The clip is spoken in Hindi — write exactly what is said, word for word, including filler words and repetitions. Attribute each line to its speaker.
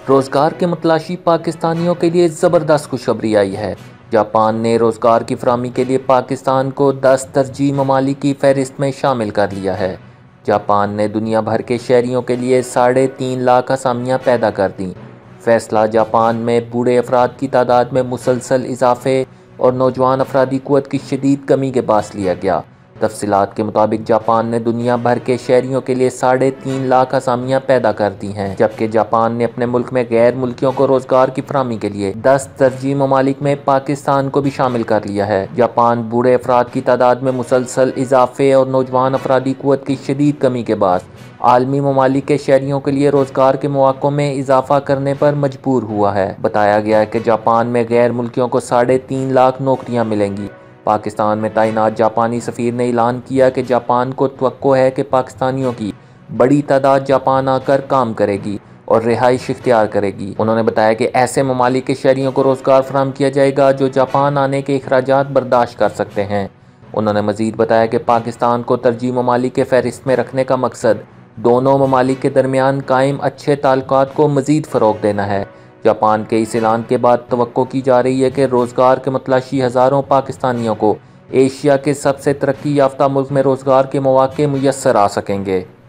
Speaker 1: रोज़गार के मतलाशी पाकिस्तानियों के लिए ज़बरदस्त खुशखबरी आई है। जापान ने रोज़गार की फराहमी के लिए पाकिस्तान को दस तरजीह ममालिक की फहरिस्त में शामिल कर लिया है। जापान ने दुनिया भर के शहरियों के लिए साढ़े तीन लाख असामियाँ पैदा कर दी। फैसला जापान में बूढ़े अफराद की तादाद में मुसलसल इजाफे और नौजवान अफरादी क़ुव्वत की शदीद कमी के बायस लिया गया। तफसीलात के मुताबिक जापान ने दुनिया भर के शहरियों के लिए साढ़े तीन लाख असामियाँ पैदा कर दी हैं, जबकि जापान ने अपने मुल्क में गैर मुल्कियों को रोजगार की फराहमी के लिए दस तरजीह ममालिक में पाकिस्तान को भी शामिल कर लिया है। जापान बूढ़े अफराद की तादाद में मुसलसल इजाफे और नौजवान अफरादी क़ुव्वत की शदीद कमी के बाद आलमी ममालिक के शहरियों के लिए रोजगार के मौक़ों में इजाफा करने पर मजबूर हुआ है। बताया गया है कि जापान में गैर मुल्कियों को साढ़े तीन लाख नौकरियाँ मिलेंगी। पाकिस्तान में तैनात जापानी सफ़ीर ने ऐलान किया कि जापान को तवक्को है कि पाकिस्तानियों की बड़ी तादाद जापान आकर काम करेगी और रिहाइश इख्तियार करेगी। उन्होंने बताया कि ऐसे ममालिक के शहरियों को रोज़गार फराहम किया जाएगा जो जापान आने के अखराजात बर्दाश्त कर सकते हैं। उन्होंने मज़ीद बताया कि पाकिस्तान को तरजीह ममालिक के फहरिस्त में रखने का मकसद दोनों ममालिक के दरमियान कायम अच्छे ताल्लुकात को मज़ीद फ़रोग़ देना है। जापान के इस ऐलान के बाद तवक्को की जा रही है कि रोज़गार के मतलाशी हज़ारों पाकिस्तानियों को एशिया के सबसे तरक्की याफ्ता मुल्क में रोज़गार के मौक़े मुयस्सर आ सकेंगे।